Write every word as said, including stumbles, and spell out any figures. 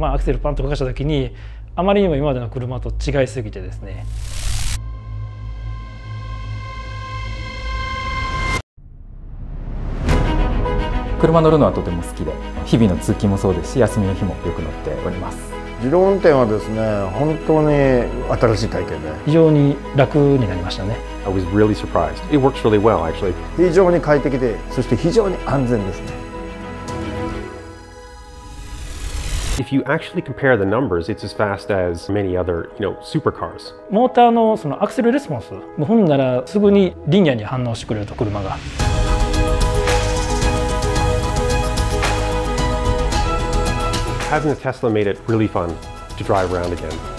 まあ、アクセルパンと動かした時にあまりにも今までの車と違いすぎてですね。 車乗るのはとても好きで、日々の通勤もそうですし、休みの日もよく乗っております。 自動運転はですね、本当に新しい体験で非常に楽になりましたね。 I was really surprised. It works really well, actually. 非常に快適で、そして非常に安全ですね。 If you actually compare the numbers, it's as fast as many other, you know, supercars. モーターのそのアクセルレスポンス、もうほんならすぐにリニアに反応してくれると車が。 Having a Tesla made it really fun to drive around again.